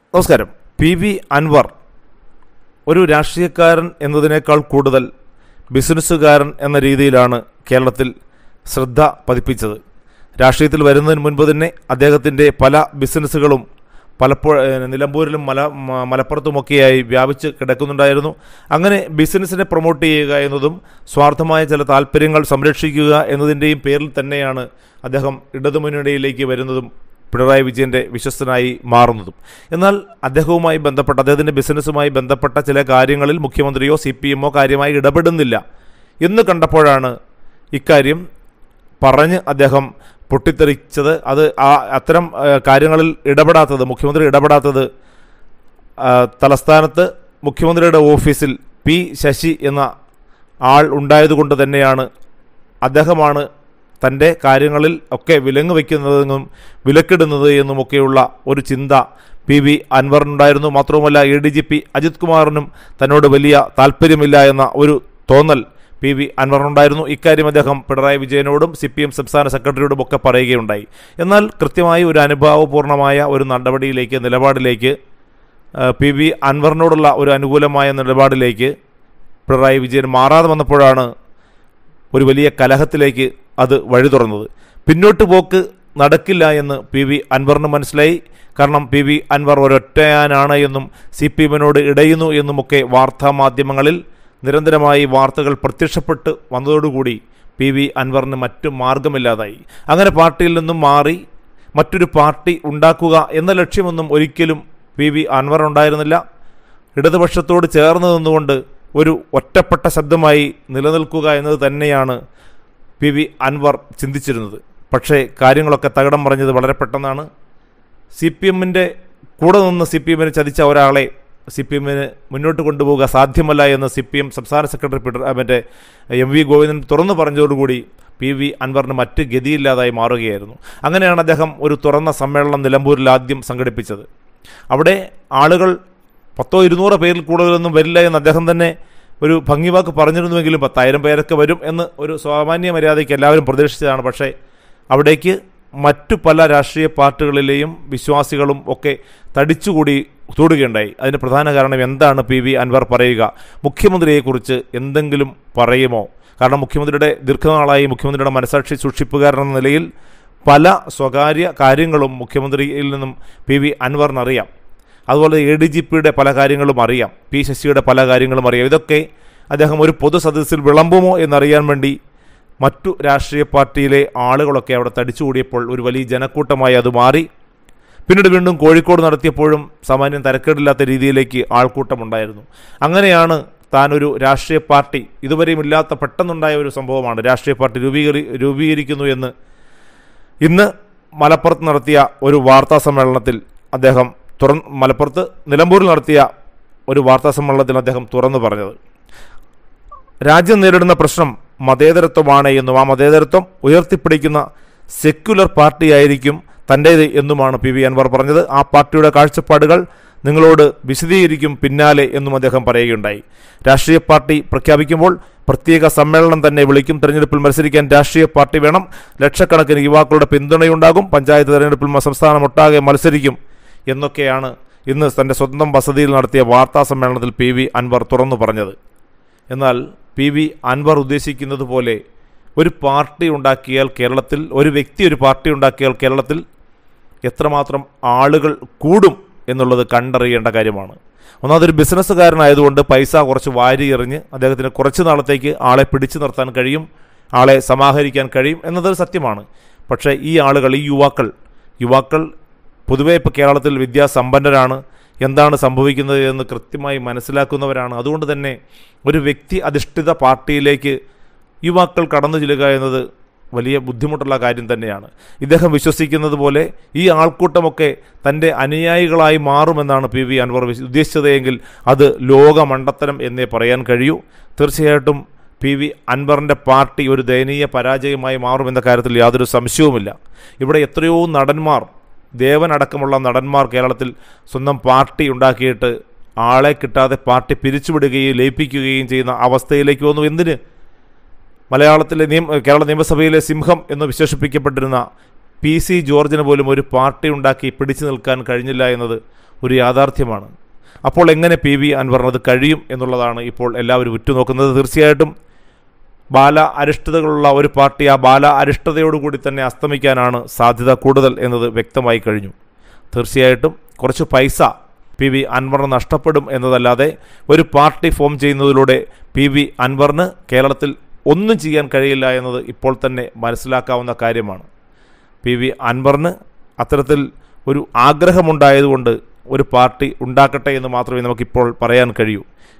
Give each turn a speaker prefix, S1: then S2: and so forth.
S1: നമസ്കാരം. പി.വി. അൻവർ ഒരു രാഷ്ട്രീയക്കാരൻ എന്നതിനേക്കാൾ കൂടുതൽ ബിസിനസ്സുകാരൻ എന്ന രീതിയിലാണ് കേരളത്തിൽ ശ്രദ്ധ പതിപ്പിച്ചത്. രാഷ്ട്രീയത്തിൽ വരുന്നതിന് മുൻപ് തന്നെ അദ്ദേഹത്തിൻ്റെ പല ബിസിനസ്സുകളും നിലമ്പൂരിലും മലപ്പുറത്തുമൊക്കെയായി വ്യാപിച്ച് കിടക്കുന്നുണ്ടായിരുന്നു. അങ്ങനെ ബിസിനസ്സിനെ പ്രൊമോട്ട് ചെയ്യുക എന്നതും സ്വാർത്ഥമായ ചില താല്പര്യങ്ങൾ സംരക്ഷിക്കുക എന്നതിൻ്റെയും പേരിൽ തന്നെയാണ് അദ്ദേഹം ഇടതുമുന്നണിയിലേക്ക് വരുന്നതും പിണറായി വിജയൻ്റെ വിശ്വസ്തനായി മാറുന്നതും. എന്നാൽ അദ്ദേഹത്തിൻ്റെ ബിസിനസ്സുമായി ബന്ധപ്പെട്ട ചില കാര്യങ്ങളിൽ മുഖ്യമന്ത്രിയോ CPMോ കാര്യമായി ഇടപെടുന്നില്ല എന്ന് കണ്ടപ്പോഴാണ് ഇക്കാര്യം പറഞ്ഞ് അദ്ദേഹം പൊട്ടിത്തെറിച്ചത്. അത്തരം കാര്യങ്ങളിൽ മുഖ്യമന്ത്രി ഇടപെടാത്തത് തലസ്ഥാനത്ത് മുഖ്യമന്ത്രിയുടെ ഓഫീസിൽ P. ശശി എന്ന ആൾ ഉണ്ടായതുകൊണ്ട് തന്നെയാണ്. അദ്ദേഹമാണ് തൻ്റെ കാര്യങ്ങളിൽ ഒക്കെ വിലങ്ങ് വയ്ക്കുന്നതെന്നും വിലക്കിടുന്നത് എന്നുമൊക്കെയുള്ള ഒരു ചിന്ത P.V. അൻവറിനുണ്ടായിരുന്നു. മാത്രവുമല്ല ADGP അജിത് കുമാറിനും തന്നോട് വലിയ താല്പര്യമില്ല എന്ന ഒരു തോന്നൽ P.V. അൻവറിനുണ്ടായിരുന്നു. ഇക്കാര്യം അദ്ദേഹം പിണറായി വിജയനോടും CPM സംസ്ഥാന സെക്രട്ടറിയോടും ഒക്കെ പറയുകയുണ്ടായി. എന്നാൽ കൃത്യമായി ഒരു അനുഭാവപൂർണമായ ഒരു നിലപാടിലേക്ക് P.V. അൻവറിനോടുള്ള ഒരു അനുകൂലമായ നിലപാടിലേക്ക് പിണറായി വിജയൻ മാറാതെ വന്നപ്പോഴാണ് ഒരു വലിയ കലഹത്തിലേക്ക് അത് വഴി തുറന്നത്. പിന്നോട്ട് പോക്ക് നടക്കില്ല എന്ന് P.V. അൻവറിന് മനസ്സിലായി. കാരണം P.V. അൻവർ ഒരൊറ്റയാനാണ് എന്നും CPMനോട് ഇടയുന്നു എന്നുമൊക്കെ വാർത്താമാധ്യമങ്ങളിൽ നിരന്തരമായി വാർത്തകൾ പ്രത്യക്ഷപ്പെട്ട് വന്നതോടുകൂടി P.V. അൻവറിന് മറ്റു മാർഗമില്ലാതായി. അങ്ങനെ പാർട്ടിയിൽ നിന്നും മാറി മറ്റൊരു പാർട്ടി ഉണ്ടാക്കുക എന്ന ലക്ഷ്യമൊന്നും ഒരിക്കലും P.V. അൻവറിനുണ്ടായിരുന്നില്ല. ഇടതുപക്ഷത്തോട് ചേർന്ന് നിന്നുകൊണ്ട് ഒരു ഒറ്റപ്പെട്ട ശബ്ദമായി നിലനിൽക്കുക എന്നത് തന്നെയാണ് P.V. അൻവർ ചിന്തിച്ചിരുന്നത്. പക്ഷേ കാര്യങ്ങളൊക്കെ തകിടം മറിഞ്ഞത് വളരെ പെട്ടെന്നാണ്. CPMൻ്റെ കൂടെ നിന്ന് CPMനെ ചതിച്ച ഒരാളെ CPMന് മുന്നോട്ട് കൊണ്ടുപോവുക സാധ്യമല്ല എന്ന് CPM സംസ്ഥാന സെക്രട്ടറി MV ഗോവിന്ദൻ തുറന്നു പറഞ്ഞതോടുകൂടി P.V. അൻവറിന് മറ്റ് ഗതിയില്ലാതായി മാറുകയായിരുന്നു. അങ്ങനെയാണ് അദ്ദേഹം ഒരു തുറന്ന സമ്മേളനം നിലമ്പൂരിൽ ആദ്യം സംഘടിപ്പിച്ചത്. അവിടെ ആളുകൾ 100-200 പേരിൽ കൂടുതലൊന്നും വരില്ല എന്ന് അദ്ദേഹം തന്നെ ഒരു ഭംഗിവാക്ക് പറഞ്ഞിരുന്നുവെങ്കിലും 10,000 പേരൊക്കെ വരും എന്ന് ഒരു സാമാന്യ മര്യാദയ്ക്ക് എല്ലാവരും പ്രതീക്ഷിച്ചതാണ്. പക്ഷേ അവിടേക്ക് മറ്റു പല രാഷ്ട്രീയ പാർട്ടികളിലെയും വിശ്വാസികളും ഒക്കെ തടിച്ചുകൂടി കൂടുകയുണ്ടായി. അതിന് പ്രധാന കാരണം എന്താണ് P.V. അൻവർ പറയുക? മുഖ്യമന്ത്രിയെക്കുറിച്ച് എന്തെങ്കിലും പറയുമോ? കാരണം ദീർഘനാളായി മുഖ്യമന്ത്രിയുടെ മനസാക്ഷി സൂക്ഷിപ്പുകാരൻ എന്ന നിലയിൽ പല സ്വകാര്യ കാര്യങ്ങളും മുഖ്യമന്ത്രിയിൽ നിന്നും P.V. അൻവറിനറിയാം. അതുപോലെ ADGPയുടെ പല കാര്യങ്ങളും അറിയാം, P. ശശിയുടെ പല കാര്യങ്ങളും അറിയാം. ഇതൊക്കെ അദ്ദേഹം ഒരു പൊതു സദസ്സിൽ വിളമ്പുമോ എന്നറിയാൻ വേണ്ടി മറ്റു രാഷ്ട്രീയ പാർട്ടിയിലെ ആളുകളൊക്കെ അവിടെ തടിച്ചുകൂടിയപ്പോൾ ഒരു വലിയ ജനക്കൂട്ടമായി അത് മാറി. പിന്നീട് വീണ്ടും കോഴിക്കോട് നടത്തിയപ്പോഴും സാമാന്യം തരക്കേടില്ലാത്ത രീതിയിലേക്ക് ആൾക്കൂട്ടമുണ്ടായിരുന്നു. അങ്ങനെയാണ് താനൊരു രാഷ്ട്രീയ പാർട്ടി, ഇതുവരെയും ഇല്ലാത്ത പെട്ടെന്നുണ്ടായ ഒരു സംഭവമാണ്, രാഷ്ട്രീയ പാർട്ടി രൂപീകരിക്കുന്നു എന്ന് ഇന്ന് മലപ്പുറത്ത് നടത്തിയ ഒരു വാർത്താ സമ്മേളനത്തിൽ അദ്ദേഹം നിലമ്പൂരിൽ നടത്തിയ ഒരു വാർത്താ സമ്മേളനത്തിൽ അദ്ദേഹം തുറന്നു പറഞ്ഞത്. രാജ്യം നേരിടുന്ന പ്രശ്നം മതേതരത്വമാണ് എന്നും ആ മതേതരത്വം ഉയർത്തിപ്പിടിക്കുന്ന സെക്യുലർ പാർട്ടിയായിരിക്കും തൻ്റേത് എന്നുമാണ് P.V. അൻവർ പറഞ്ഞത്. ആ പാർട്ടിയുടെ കാഴ്ചപ്പാടുകൾ നിങ്ങളോട് വിശദീകരിക്കും പിന്നാലെ എന്നും അദ്ദേഹം പറയുകയുണ്ടായി. രാഷ്ട്രീയ പാർട്ടി പ്രഖ്യാപിക്കുമ്പോൾ പ്രത്യേക സമ്മേളനം തന്നെ വിളിക്കും. തെരഞ്ഞെടുപ്പിൽ മത്സരിക്കാൻ രാഷ്ട്രീയ പാർട്ടി വേണം. ലക്ഷക്കണക്കിന് യുവാക്കളുടെ പിന്തുണയുണ്ടാകും. പഞ്ചായത്ത് തെരഞ്ഞെടുപ്പിൽ സംസ്ഥാനമൊട്ടാകെ മത്സരിക്കും എന്നൊക്കെയാണ് ഇന്ന് തൻ്റെ സ്വന്തം വസതിയിൽ നടത്തിയ വാർത്താ സമ്മേളനത്തിൽ P.V. അൻവർ തുറന്നു പറഞ്ഞത്. എന്നാൽ P.V. അൻവർ ഉദ്ദേശിക്കുന്നത് പോലെ ഒരു പാർട്ടി ഉണ്ടാക്കിയാൽ കേരളത്തിൽ, ഒരു വ്യക്തി ഒരു പാർട്ടി ഉണ്ടാക്കിയാൽ കേരളത്തിൽ എത്രമാത്രം ആളുകൾ കൂടും എന്നുള്ളത് കണ്ടറിയേണ്ട കാര്യമാണ്. ഒന്നാമതൊരു ബിസിനസ്സുകാരനായതുകൊണ്ട് പൈസ കുറച്ച് വാരി എറിഞ്ഞ് അദ്ദേഹത്തിന് കുറച്ച് നാളത്തേക്ക് ആളെ പിടിച്ചു നിർത്താൻ കഴിയും, ആളെ സമാഹരിക്കാൻ കഴിയും എന്നതൊരു സത്യമാണ്. പക്ഷേ ഈ ആളുകൾ, ഈ യുവാക്കൾ പൊതുവേ ഇപ്പോൾ കേരളത്തിൽ വിദ്യാസമ്പന്നരാണ്, എന്താണ് സംഭവിക്കുന്നത് എന്ന് കൃത്യമായി മനസ്സിലാക്കുന്നവരാണ്. അതുകൊണ്ട് തന്നെ ഒരു വ്യക്തി അധിഷ്ഠിത പാർട്ടിയിലേക്ക് യുവാക്കൾ കടന്നു ചെല്ലുക എന്നത് വലിയ ബുദ്ധിമുട്ടുള്ള കാര്യം തന്നെയാണ്. ഇദ്ദേഹം വിശ്വസിക്കുന്നത് പോലെ ഈ ആൾക്കൂട്ടമൊക്കെ തൻ്റെ അനുയായികളായി മാറുമെന്നാണ് P.V. അൻവർ ഉദ്ദേശിച്ചതെങ്കിൽ അത് ലോകമണ്ടത്തരം എന്നേ പറയാൻ കഴിയൂ. തീർച്ചയായിട്ടും P.V. അൻവറിൻ്റെ പാർട്ടി ഒരു ദയനീയ പരാജയമായി മാറുമെന്ന കാര്യത്തിൽ യാതൊരു സംശയവുമില്ല. ഇവിടെ എത്രയോ നടന്മാർ, ദേവനടക്കമുള്ള നടന്മാർ കേരളത്തിൽ സ്വന്തം പാർട്ടി ഉണ്ടാക്കിയിട്ട് ആളെ കിട്ടാതെ പാർട്ടി പിരിച്ചുവിടുകയും ലയിപ്പിക്കുകയും ചെയ്യുന്ന അവസ്ഥയിലേക്ക് വന്നു. എന്തിന്? കേരള നിയമസഭയിലെ സിംഹം എന്ന് വിശേഷിപ്പിക്കപ്പെട്ടിരുന്ന PC ജോർജിന് പോലും ഒരു പാർട്ടി ഉണ്ടാക്കി പിടിച്ചു നിൽക്കാൻ കഴിഞ്ഞില്ല എന്നത് ഒരു യാഥാർത്ഥ്യമാണ്. അപ്പോൾ എങ്ങനെ PV അൻവറിനത് കഴിയും എന്നുള്ളതാണ് ഇപ്പോൾ എല്ലാവരും ഉറ്റുനോക്കുന്നത്. തീർച്ചയായിട്ടും ബാല അരിഷ്ടതകളുള്ള ഒരു പാർട്ടി ആ ബാല അരിഷ്ടതയോടുകൂടി തന്നെ അസ്തമിക്കാനാണ് സാധ്യത കൂടുതൽ എന്നത് വ്യക്തമായി കഴിഞ്ഞു. തീർച്ചയായിട്ടും കുറച്ച് പൈസ PV അൻവറിന് നഷ്ടപ്പെടും എന്നതല്ലാതെ ഒരു പാർട്ടി ഫോം ചെയ്യുന്നതിലൂടെ PV അൻവറിന് കേരളത്തിൽ ഒന്നും ചെയ്യാൻ കഴിയില്ല എന്നത് ഇപ്പോൾ തന്നെ മനസ്സിലാക്കാവുന്ന കാര്യമാണ്. PV അൻവറിന് അത്തരത്തിൽ ഒരു ആഗ്രഹമുണ്ടായതുകൊണ്ട് ഒരു പാർട്ടി ഉണ്ടാക്കട്ടെ എന്ന് മാത്രമേ നമുക്കിപ്പോൾ പറയാൻ കഴിയൂ.